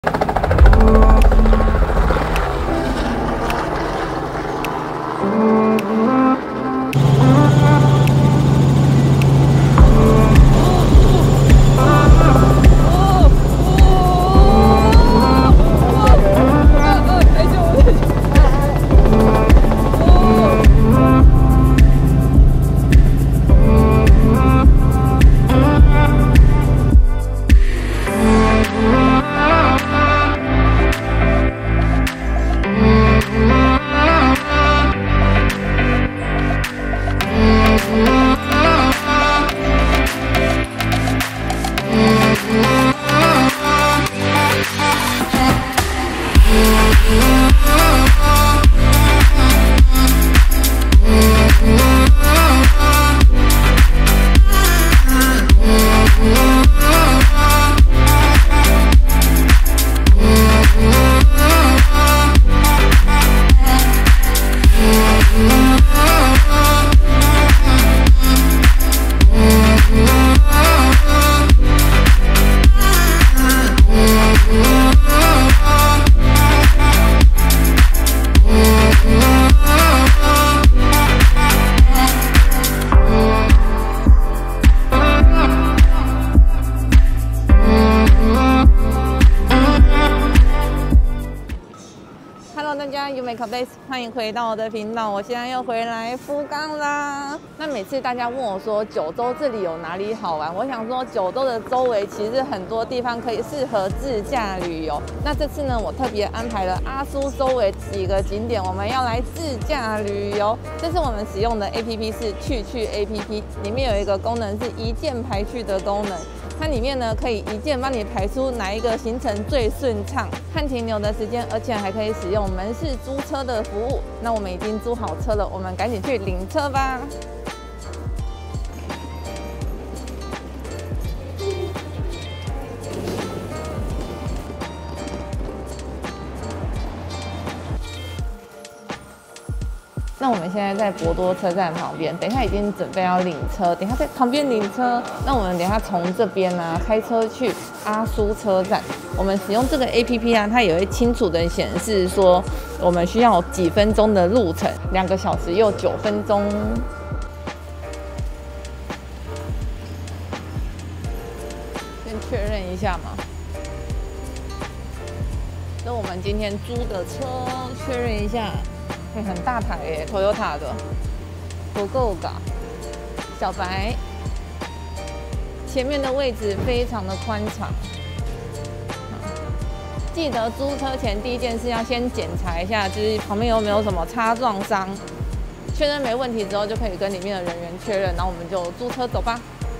欢迎回到我的频道，我现在又回来福冈啦。那每次大家问我说九州这里有哪里好玩，我想说九州的周围其实很多地方可以适合自驾旅游。那这次呢，我特别安排了阿苏周围几个景点，我们要来自驾旅游。这次我们使用的 APP 是去 APP， 里面有一个功能是一键排序的功能。它里面呢可以一键帮你排出哪一个行程最顺畅，看停留的时间，而且还可以使用门市租车的服务。那我们已经租好车了，我们赶紧去领车吧。那我们现在在博多车站旁边，等一下已经准备要领车，等一下在旁边领车。那我们等一下从这边呢开车去阿苏车站。我们使用这个 APP 啊，它也会清楚的显示说我们需要几分钟的路程，2个小时又9分钟。先确认一下嘛。这我们今天租的车，确认一下。很大台耶 ，Toyota 的，不够嘎，小白，前面的位置非常的宽敞。记得租车前第一件事要先检查一下，就是旁边有没有什么擦撞伤，确认没问题之后就可以跟里面的人员确认，然后我们就租车走吧。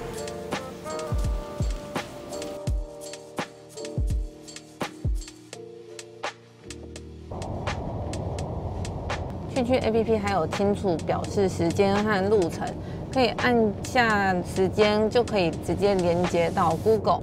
去 APP 还有清楚表示时间和路程，可以按下时间就可以直接连接到 Google。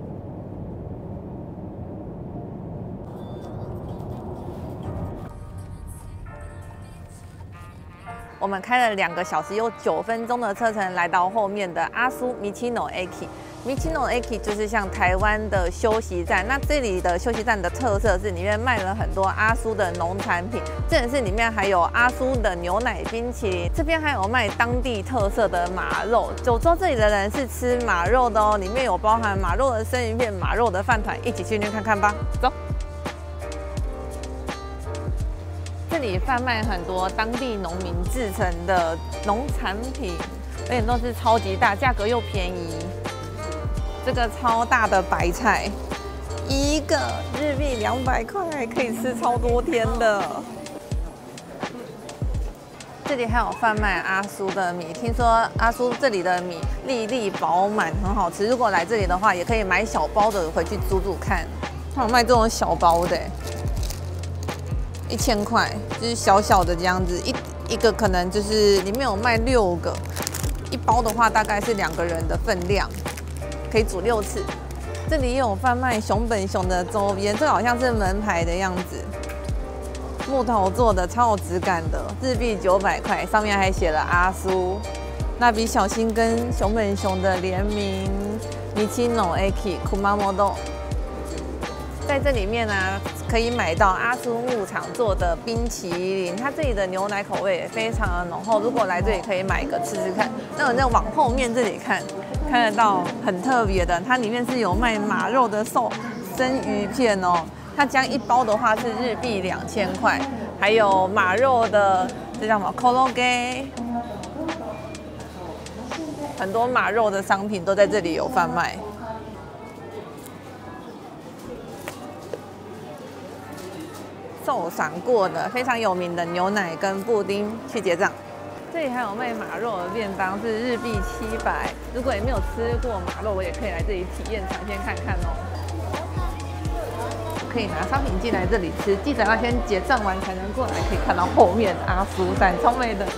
我们开了2个小时又9分钟的车程，来到后面的阿苏米奇诺 Eki。Michino Eki 就是像台湾的休息站，那这里的休息站的特色是里面卖了很多阿苏的农产品，这里是里面还有阿苏的牛奶冰淇淋，这边还有卖当地特色的马肉。九州这里的人是吃马肉的哦，里面有包含马肉的生鱼片、马肉的饭团，一起去那看看吧，走。这里贩卖很多当地农民制成的农产品，而且都是超级大，价格又便宜。这个超大的白菜，一个日币200块，可以吃超多天的。这里还有贩卖阿苏的米，听说阿苏这里的米粒粒饱满，很好吃。如果来这里的话，也可以买小包的回去煮煮看。他有卖这种小包的，1000块，就是小小的这样子，一个可能就是里面有卖6个，一包的话大概是2个人的分量。可以煮6次。这里也有贩卖熊本熊的周边，这个好像是门牌的样子，木头做的，超有质感的，日币900块，上面还写了阿苏。蜡笔小新跟熊本熊的联名，Michino Eki Kumamoto。 在这里面呢，可以买到阿苏牧场做的冰淇淋，它这里的牛奶口味也非常的浓厚。如果来这里可以买一个吃吃看。那我再往后面这里看得到很特别的，它里面是有卖马肉的生鱼片哦。它这样一包的话是日币2000块，还有马肉的这叫什么 koroge， 很多马肉的商品都在这里有贩卖。受赏过的非常有名的牛奶跟布丁去结账。这里还有卖马肉的便当，是日币700。如果也没有吃过马肉，我也可以来这里体验尝鲜看看哦。可以拿商品进来这里吃，记得要先结账完才能过来，可以看到后面阿苏山，超美的。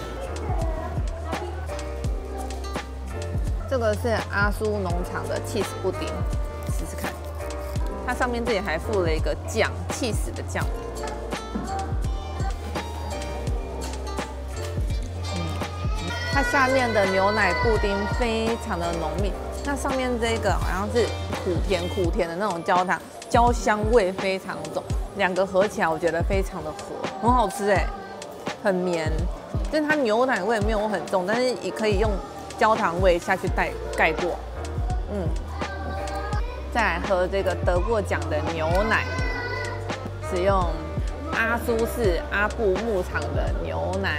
这个是阿苏农场的 cheese 布丁，试试看。它上面这里还附了一个酱，cheese 的酱。它下面的牛奶布丁非常的浓密，那上面这个好像是苦甜的那种焦糖，焦香味非常重，两个合起来我觉得非常的合，很好吃哎，很绵，就是它牛奶味没有很重，但是也可以用焦糖味下去盖过。再来喝这个得过奖的牛奶，使用阿苏市阿布牧场的牛奶。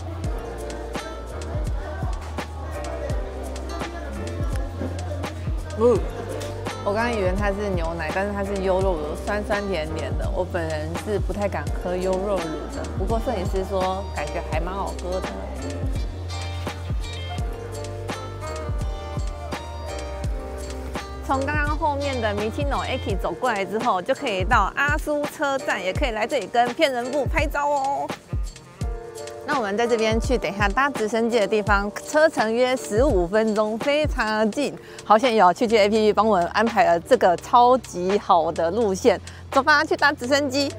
我刚刚以为它是牛奶，但是它是优酪乳，酸酸甜甜的。我本人是不太敢喝优酪乳的，不过摄影师说感觉还蛮好喝的。从刚刚后面的米奇诺 Eki 走过来之后，就可以到阿苏车站，也可以来这里跟骗人部拍照哦。那我们在这边去等一下搭直升机的地方，车程约15分钟，非常近。好险有趣 APP 帮我们安排了这个超级好的路线，走吧，去搭直升机。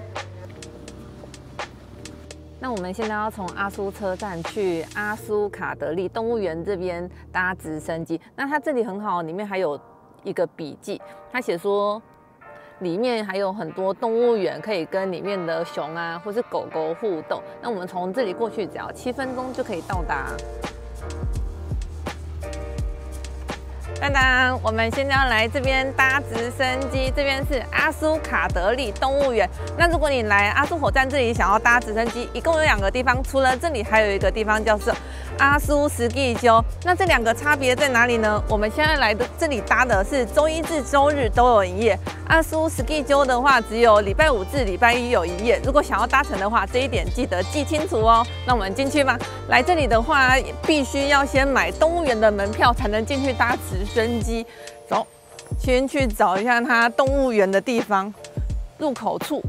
那我们现在要从阿苏车站去阿苏卡德利动物园这边搭直升机。那它这里很好，里面还有一个笔记，他写说里面还有很多动物园可以跟里面的熊啊或是狗狗互动。那我们从这里过去只要7分钟就可以到达。当当，我们现在要来这边搭直升机，这边是阿苏卡德利动物园。那如果你来阿苏火站这里想要搭直升机，一共有2个地方，除了这里还有一个地方叫做阿苏斯基丘。那这2个差别在哪里呢？我们现在来的这里搭的是周1至周日都有营业，阿苏斯基丘的话只有礼拜5至礼拜1有营业。如果想要搭乘的话，这一点记得记清楚哦。那我们进去吧。来这里的话，必须要先买动物园的门票才能进去搭直升机。走，先去找一下它动物园的地方，入口处。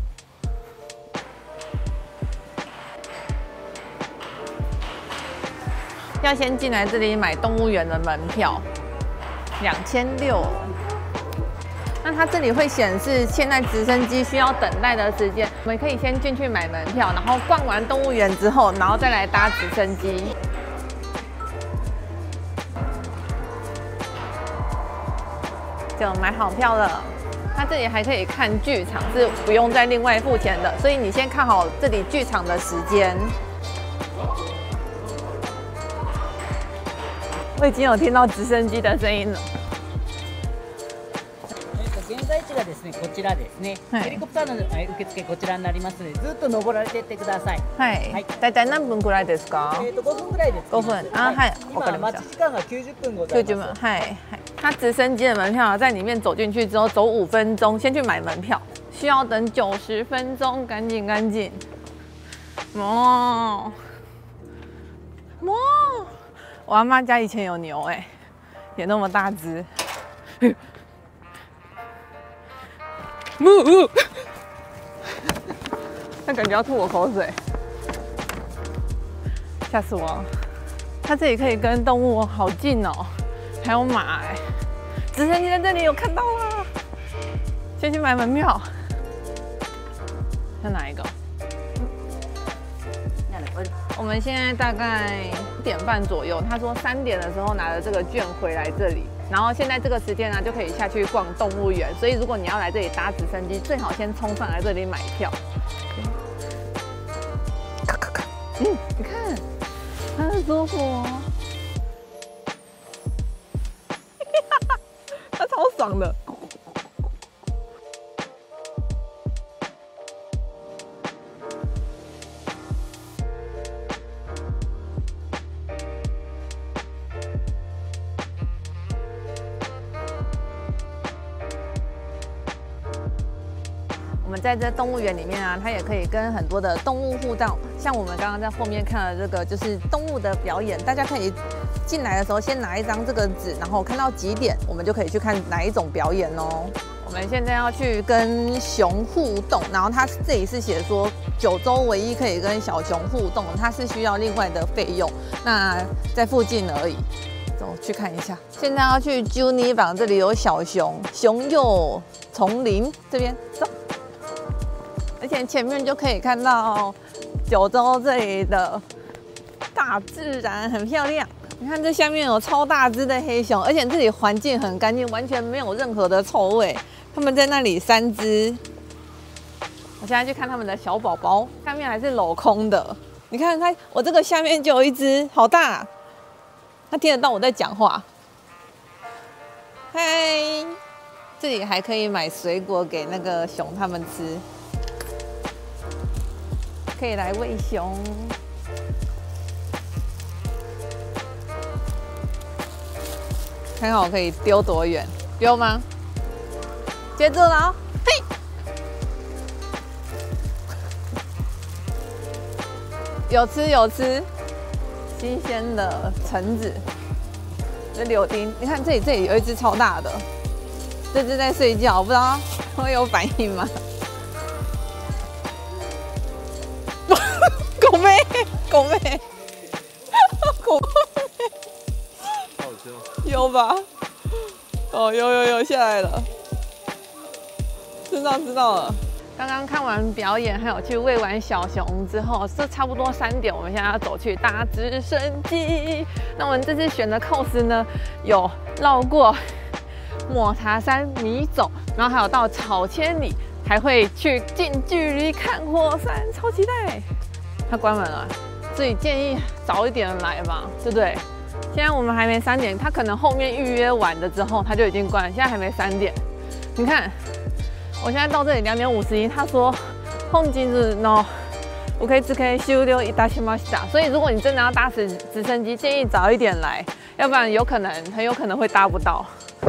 要先进来这里买动物园的门票，2600。那它这里会显示现在直升机需要等待的时间，我们可以先进去买门票，然后逛完动物园之后，然后再来搭直升机。就买好票了。它这里还可以看剧场，是不用再另外付钱的，所以你先看好这里剧场的时间。我已经有听到直升機的声音了。 現在地がですね、こちらですね。ヘリコプターの受付こちらになりますので、ずっと登られていってください。 はい。大体何分くらいですか ？5分くらいです。 5分。あ、はい。 今待ち時間が90分ございます。90分。 はいはい。它直升机的门票在里面走进去之后，走5分钟，先去买门票，需要等90分钟，赶紧赶紧。哦。我阿妈家以前有牛哎，也那么大只。他感觉要吐我口水，吓死我了！它这里可以跟动物好近哦，还有马哎，直升机在这里有看到了。先去买门票，要哪一个？我们现在大概1点半左右，他说3点的时候拿着这个券回来这里， 然后现在这个时间呢，就可以下去逛动物园。所以如果你要来这里搭直升机，最好先冲上来这里买票。你看，它很舒服哦，它超爽的。我们在这动物园里面啊，它也可以跟很多的动物互动。像我们刚刚在后面看的这个，就是动物的表演。大家可以进来的时候先拿一张这个纸，然后看到几点，我们就可以去看哪一种表演哦。我们现在要去跟熊互动，然后它这里是写说九州唯一可以跟小熊互动，它是需要另外的费用。那在附近而已。走去看一下。现在要去 Juni 坊，这里有小熊，熊友丛林这边走。而且前面就可以看到九州这里的大自然很漂亮。你看这下面有超大只的黑熊，而且这里环境很干净，完全没有任何的臭味。他们在那里3只，我现在去看他们的小宝宝，下面还是镂空的。你看它，我这个下面就有一只，好大，它听得到我在讲话。嗨，这里还可以买水果给那个熊他们吃。可以来喂熊，看看我可以丢多远，丢吗？接住了哦，嘿！有吃有吃，新鲜的橙子，这柳丁，你看这里有一只超大的，这只在睡觉，不知道会有反应吗？狗妹，狗妹，狗妹， 好笑， 有吧？哦，有下来了，知道了。刚刚看完表演，还有去喂完小熊之后，这差不多3点，我们现在要走去搭直升机。那我们这次选的 course 呢，有绕过抹茶山迷走，然后还有到草千里，还会去近距离看火山，超期待！它关门了，所以建议早一点来嘛，对不对？现在我们还没3点，它可能后面预约完了之后，它就已经关了。现在还没3点，你看，我现在到这里2点51，他说本日の受付終了いたしました。所以如果你真的要搭直升机，建议早一点来，要不然很有可能会搭不到。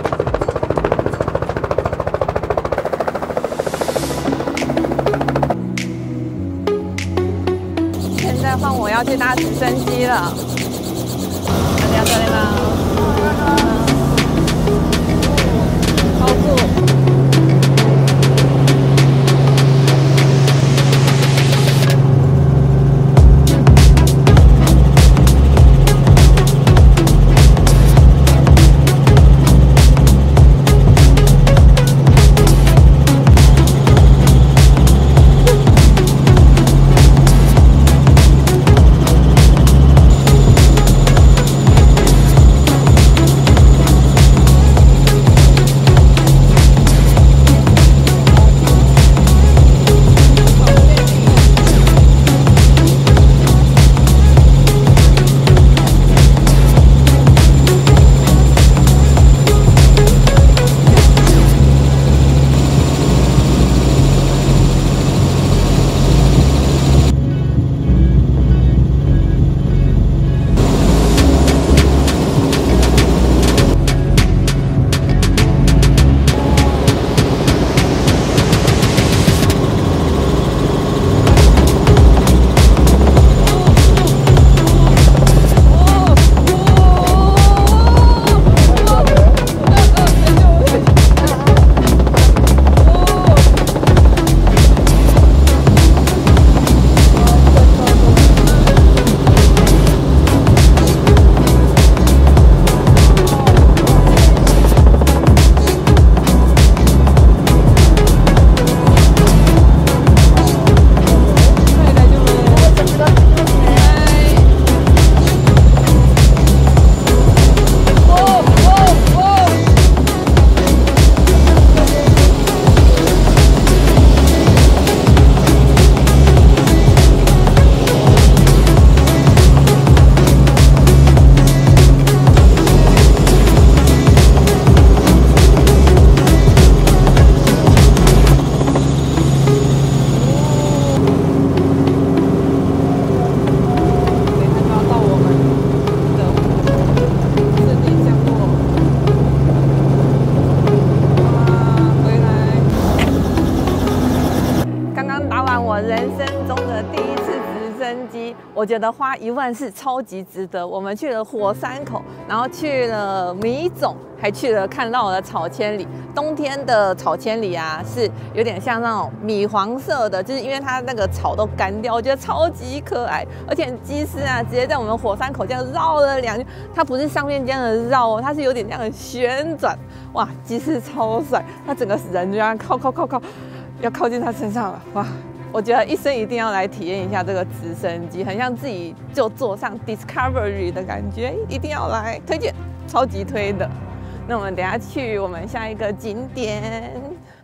现在换我要去搭直升机了。大家这里吗？超酷！ 刚刚搭完我人生中的第一次直升机，我觉得花1万是超级值得。我们去了火山口，然后去了米总，还去了看到了草千里。冬天的草千里啊，是有点像那种米黄色的，就是因为它那个草都干掉，我觉得超级可爱。而且机师啊，直接在我们火山口这样绕了2圈，它不是上面这样的绕哦，它是有点这样的旋转。哇，机师超帅，他整个人就要靠，要靠近他身上了。哇，我觉得一生一定要来体验一下这个直升机，很像自己就坐上 Discovery 的感觉，一定要来，推荐，超级推的。那我们等一下去我们下一个景点，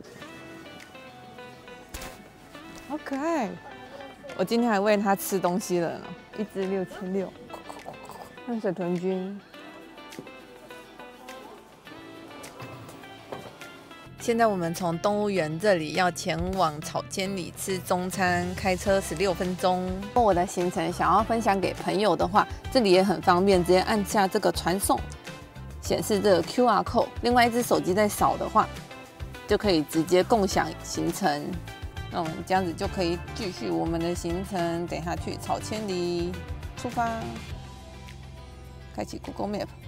好可爱！我今天还喂它吃东西了呢，一只6600，看水豚君。现在我们从动物园这里要前往草千里吃中餐，开车16分钟。我的行程想要分享给朋友的话，这里也很方便，直接按下这个传送，显示这个 QR code。另外一只手机在扫的话，就可以直接共享行程。那我们这样子就可以继续我们的行程。等一下去草千里，出发，开启 Google Map。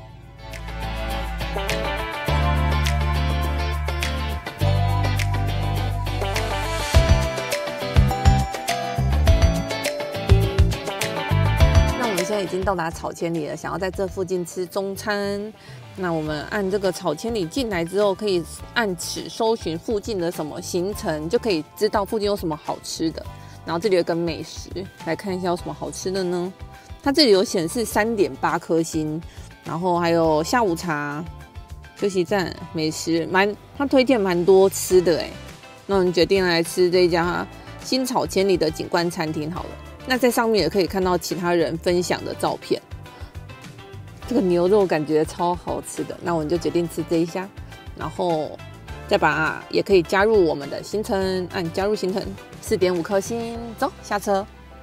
现在已经到达草千里了，想要在这附近吃中餐。那我们按这个草千里进来之后，可以按此搜寻附近的什么行程，就可以知道附近有什么好吃的。然后这里有个美食，来看一下有什么好吃的呢？它这里有显示3.8颗星，然后还有下午茶、休息站、美食，它推荐蛮多吃的哎。那我们决定来吃这一家新草千里的景观餐厅好了。那在上面也可以看到其他人分享的照片，这个牛肉感觉超好吃的，那我们就决定吃这一家，然后再把也可以加入我们的行程，按加入行程，4.5颗星，走下车。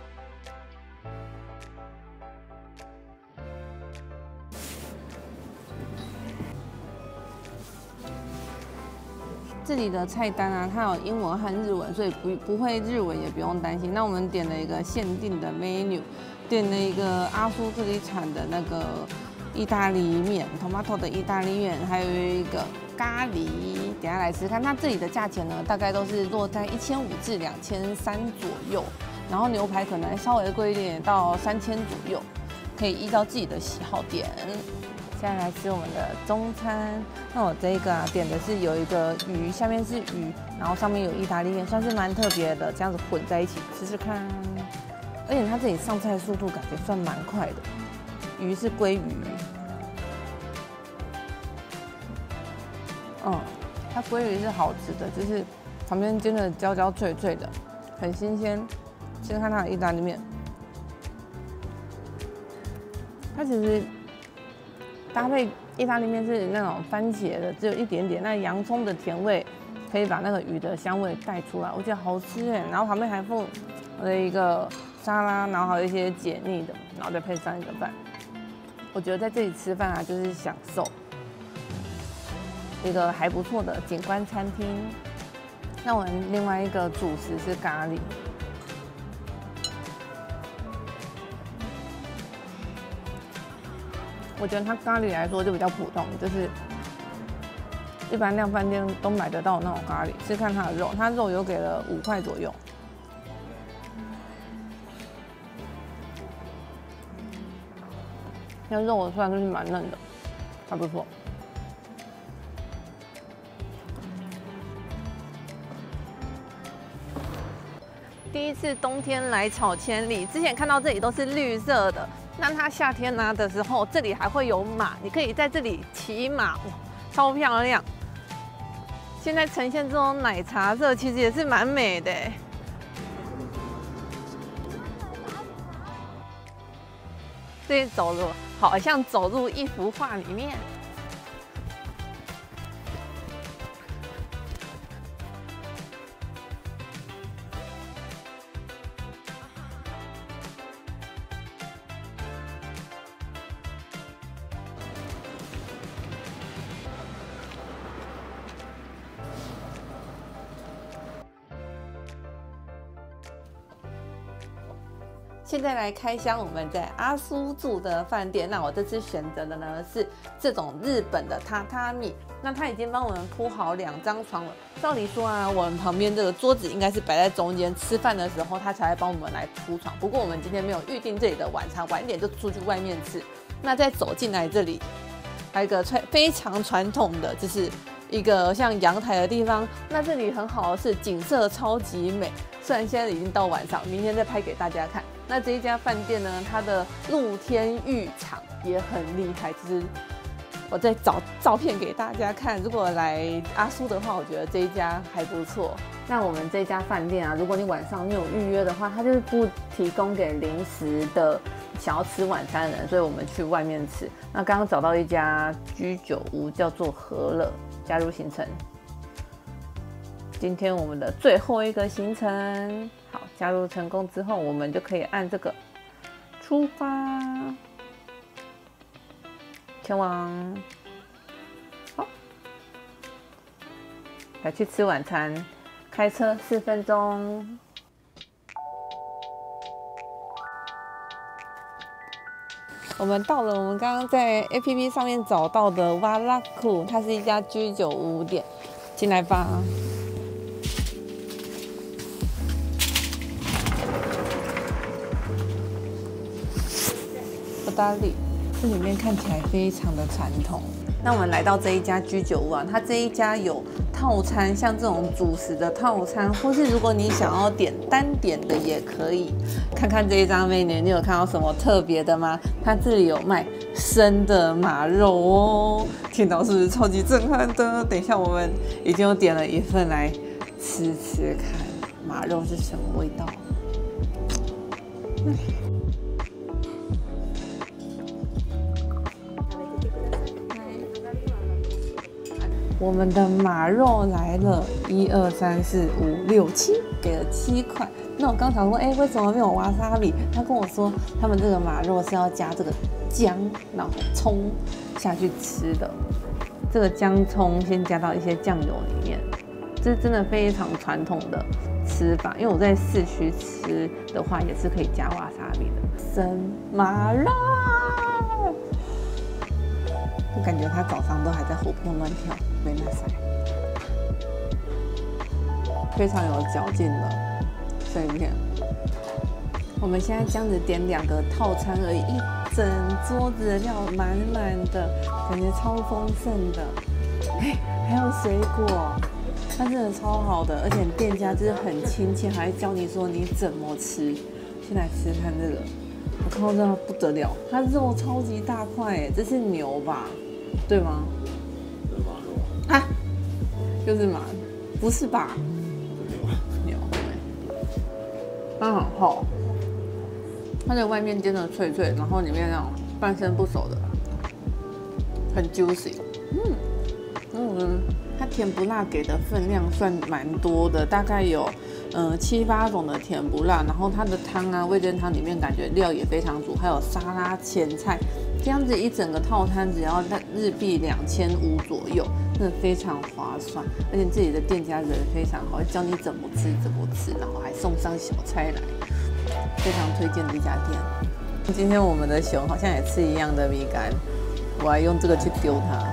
这里的菜单啊，它有英文和日文，所以不会日文也不用担心。那我们点了一个限定的 menu， 点了一个阿苏这里产的那个意大利面 ，tomato 的意大利面，还有一个咖喱。等一下来吃看，它这里的价钱呢，大概都是落在1500至2300左右，然后牛排可能稍微贵一点，到3000左右，可以依照自己的喜好点。现在来吃我们的中餐，那我这个点的是有一个鱼，下面是鱼，然后上面有意大利面，算是蛮特别的，这样子混在一起吃吃看。而且它这里上菜速度感觉算蛮快的，鱼是鲑鱼，它鲑鱼是好吃的，就是旁边煎的焦焦脆脆的，很新鲜。先看它的意大利面，它其实搭配意大利面是那种番茄的，只有一点点，那洋葱的甜味可以把那个鱼的香味带出来，我觉得好吃哎。然后旁边还附了一个沙拉，然后还有一些解腻的，然后再配上一个饭。我觉得在这里吃饭啊，就是享受一个还不错的景观餐厅。那我们另外一个主食是咖喱。我觉得它咖喱来说就比较普通，就是一般量饭店都买得到那种咖喱。是看它的肉，它肉有给了5块左右。那肉我算是蛮嫩的，还不错。第一次冬天来草千里，之前看到这里都是绿色的。那它夏天拿的时候，这里还会有马，你可以在这里骑马，哇，超漂亮。现在呈现这种奶茶色，其实也是蛮美的。这里走路好像走入一幅画里面。 现在来开箱我们在阿苏住的饭店。那我这次选择的呢是这种日本的榻榻米。那他已经帮我们铺好2张床了。照理说啊，我们旁边这个桌子应该是摆在中间，吃饭的时候他才会帮我们来铺床。不过我们今天没有预定这里的晚餐，晚一点就出去外面吃。那再走进来这里，还有一个非常传统的，就是一个像阳台的地方。那这里很好的是景色超级美，虽然现在已经到晚上，明天再拍给大家看。那这一家饭店呢，它的露天浴场也很厉害，就是我在找照片给大家看。如果来阿苏的话，我觉得这一家还不错。那我们这家饭店啊，如果你晚上没有预约的话，它就是不提供给临时的想要吃晚餐的人，所以我们去外面吃。那刚刚找到一家居酒屋，叫做和乐，加入行程。今天我们的最后一个行程，好，加入成功之后，我们就可以按这个出发，前往好，来去吃晚餐，开车4分钟。我们到了我们刚刚在 APP 上面找到的瓦拉库，它是一家居酒屋店，进来吧。不搭理，这里面看起来非常的传统。那我们来到这一家居酒屋啊，它这一家有套餐，像这种主食的套餐，或是如果你想要点单点的也可以。看看这一张 menu， 你有看到什么特别的吗？它这里有卖生的马肉哦，听到是不是超级震撼的？等一下我们已经有点了一份来吃吃看，马肉是什么味道？我们的马肉来了，1、2、3、4、5、6、7，给了7块。那我刚想说，为什么没有瓦萨比？他跟我说，他们这个马肉是要加这个姜，然后葱下去吃的。这个姜葱先加到一些酱油里面，这是真的非常传统的吃法。因为我在市区吃的话，也是可以加瓦萨比的生马肉。我感觉他早上都还在活蹦乱跳，没那塞，非常有嚼劲的碎片。我们现在这样子点2个套餐而已，一整桌子的料满满的，感觉超丰盛的。还有水果，它真的超好的，而且店家就是很亲切，还会教你说你怎么吃。先来吃看这个，我看到真的不得了，它肉超级大块，这是牛吧？对吗？啊，就是马，不是吧？牛，它很厚，它的外面煎的脆脆，然后里面那种半生不熟的，很 juicy。它甜不辣给的分量算蛮多的，大概有7、8种的甜不辣，然后它的汤啊，味噌汤里面感觉料也非常足，还有沙拉、前菜，这样子一整个套餐只要日币2500左右，真的非常划算。而且这里的店家人非常好，会教你怎么吃，然后还送上小菜来，非常推荐这家店。今天我们的熊好像也吃一样的米干，我还用这个去丢它。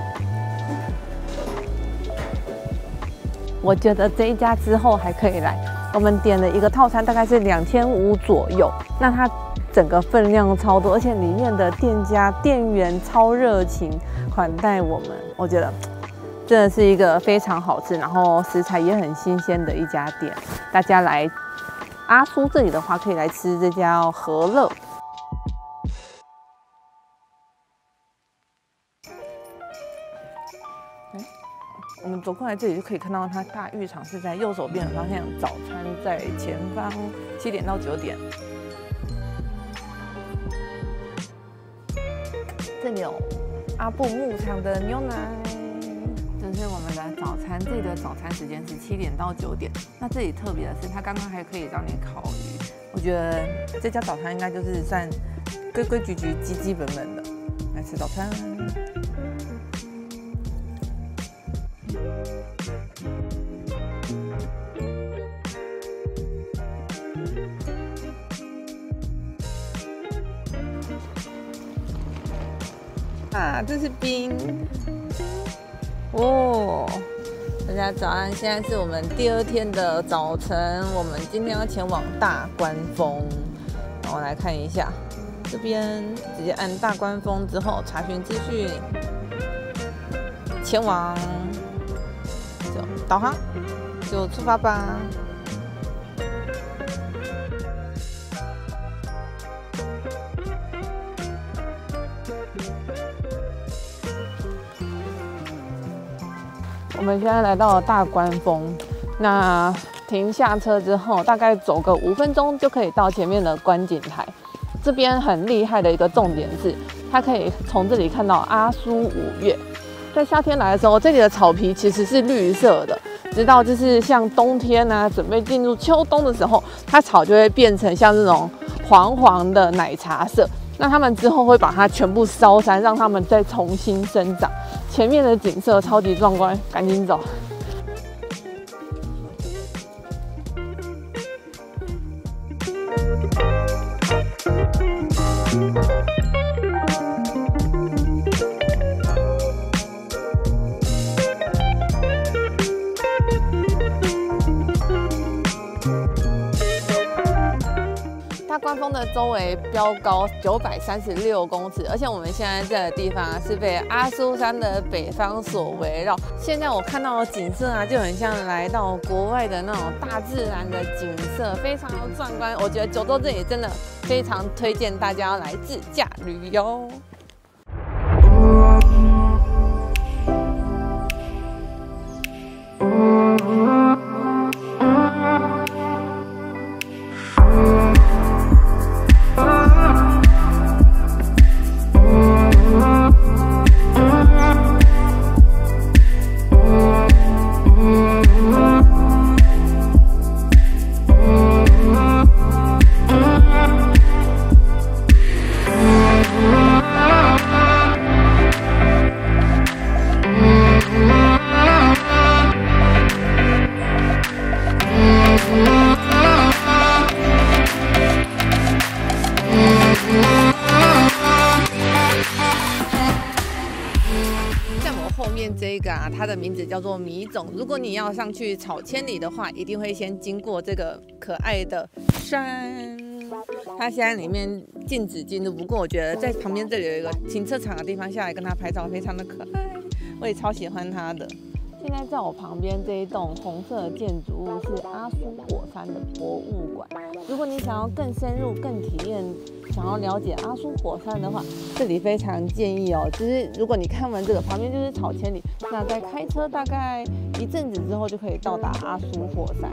我觉得这一家之后还可以来。我们点了一个套餐，大概是2500左右。那它整个分量超多，而且里面的店员超热情款待我们。我觉得真的是一个非常好吃，然后食材也很新鲜的一家店。大家来阿苏这里的话，可以来吃这家和乐。我们走过来这里就可以看到它大浴场是在右手边的方向，早餐在前方，7点到9点。这里有阿布牧场的牛奶，这是我们的早餐。这里的早餐时间是7点到9点。那这里特别的是，它刚刚还可以让你烤鱼。我觉得这家早餐应该就是算规规矩矩、基本的。来吃早餐。 啊，这是冰哦。大家早安，现在是我们第2天的早晨，我们今天要前往大关峰。然后来看一下，这边直接按大关峰之后查询资讯，前往，就导航，就出发吧。我们现在来到了大关峰，那停下车之后，大概走个5分钟就可以到前面的观景台。这边很厉害的一个重点是，它可以从这里看到阿苏5月。在夏天来的时候，这里的草皮其实是绿色的，直到就是像冬天啊，准备进入秋冬的时候，它草就会变成像这种黄黄的奶茶色。那他们之后会把它全部烧山，让它们再重新生长。前面的景色超级壮观，赶紧走。大关峰的周围标高936公尺，而且我们现在在的地方是被阿苏山的北方所围绕。现在我看到的景色啊，就很像来到国外的那种大自然的景色，非常的壮观。我觉得九州这里真的非常推荐大家要来自驾旅游。这个啊，它的名字叫做米种。如果你要上去草千里的话，一定会先经过这个可爱的山。它现在里面禁止进入，不过我觉得在旁边这里有一个停车场的地方，下来跟它拍照非常的可爱，我也超喜欢它的。现在在我旁边这一栋红色的建筑物是阿苏火山的博物馆。如果你想要更深入、更体验，想要了解阿苏火山的话，这里非常建议哦。就是如果你看完这个，旁边就是草千里，那再开车大概一阵子之后就可以到达阿苏火山。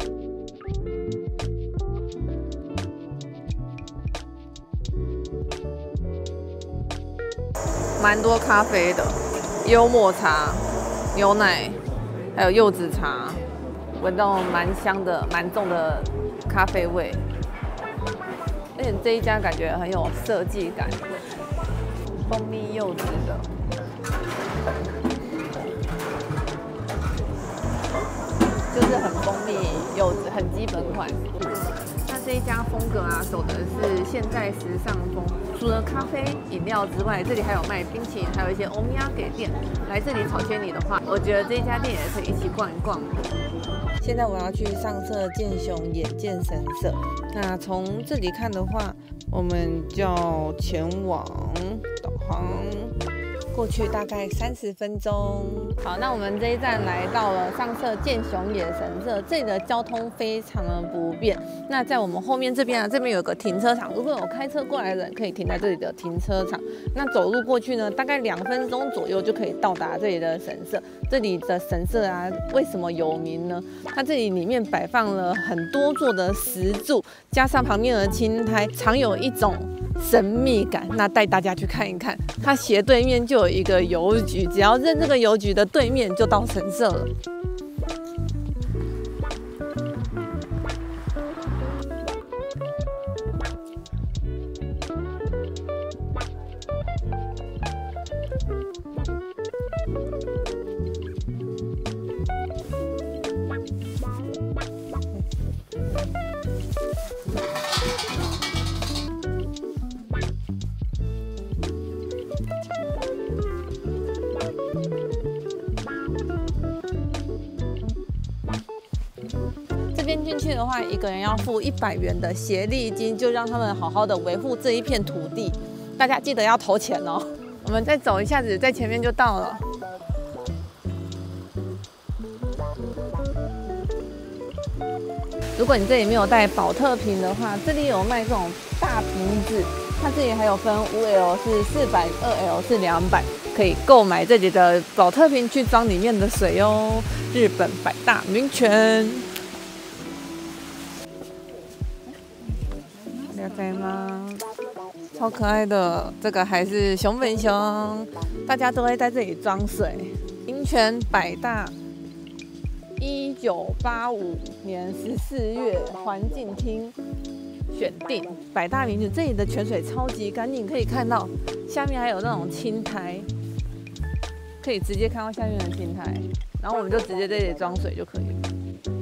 蛮多咖啡的，也有抹茶、牛奶，还有柚子茶，闻到蛮香的、蛮重的咖啡味。而且这一家感觉很有设计感，蜂蜜柚子的，就是很蜂蜜柚子，很基本款。那这一家风格啊，走的是现代时尚风。除了咖啡饮料之外，这里还有卖冰淇淋，还有一些欧米亚给店。来这里草千里的话，我觉得这一家店也可以一起逛一逛。现在我要去上色剑雄眼见神社。那从这里看的话，我们就要前往导航。过去大概30分钟。好，那我们这一站来到了上色剑雄野神社，这里的交通非常的不便。那在我们后面这边啊，这边有个停车场，如果有开车过来的人，可以停在这里的停车场。那走路过去呢，大概2分钟左右就可以到达这里的神社。这里的神社啊，为什么有名呢？它这里面摆放了很多座的石柱，加上旁边的青苔，常有一种神秘感。那带大家去看一看，它斜对面就有一个邮局，只要认这个邮局的对面就到神社了。 去的话，一个人要付100元的协力金，就让他们好好的维护这一片土地。大家记得要投钱哦。我们再走一下子，在前面就到了。如果你这里没有带保特瓶的话，这里有卖这种大瓶子，它这里还有分5L 是400，2L 是200，可以购买这里的保特瓶去装里面的水哦。日本百大名泉，了解吗？超可爱的，这个还是熊本熊，大家都会在这里装水。名泉百大。1985年14月环境厅选定百大名泉，这里的泉水超级干净，可以看到下面还有那种青苔，可以直接看到下面的青苔，然后我们就直接在这里装水就可以了。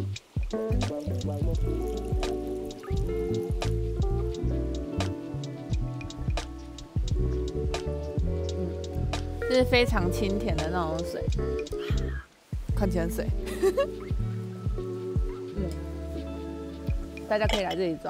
这是非常清甜的那种水。看泉水，大家可以来这里装。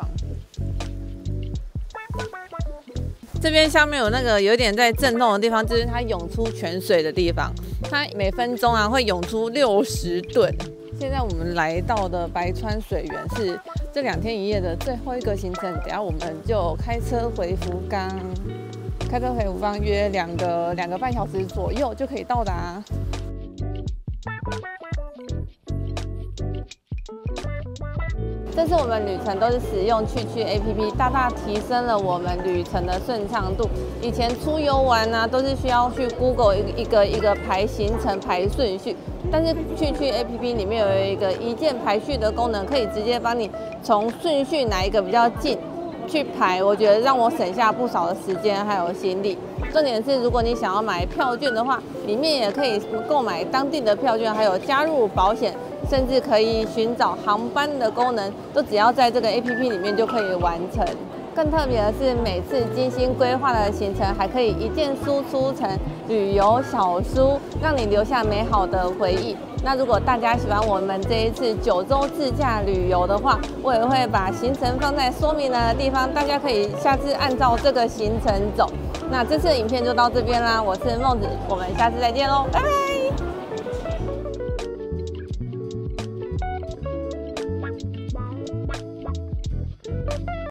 这边下面有那个有点在震动的地方，就是它涌出泉水的地方，它每分钟会涌出60吨。现在我们来到的白川水源是这2天1夜的最后一个行程，等下我们就开车回福冈，约两个半小时左右就可以到达。这次我们旅程都是使用去 APP， 大大提升了我们旅程的顺畅度。以前出游玩都是需要去 Google 一个排行程、排顺序，但是去 APP 里面有一键排序的功能，可以直接帮你从顺序哪一个比较近去排，我觉得让我省下不少的时间还有心力。重点是，如果你想要买票券的话，里面也可以购买当地的票券，还有加入保险，甚至可以寻找航班的功能，都只要在这个 APP 里面就可以完成。更特别的是，每次精心规划的行程还可以一键输出成旅游小书，让你留下美好的回忆。那如果大家喜欢我们这一次9州自驾旅游的话，我也会把行程放在说明栏的地方，大家可以下次按照这个行程走。那这次的影片就到这边啦，我是孟子，我们下次再见喽，拜拜。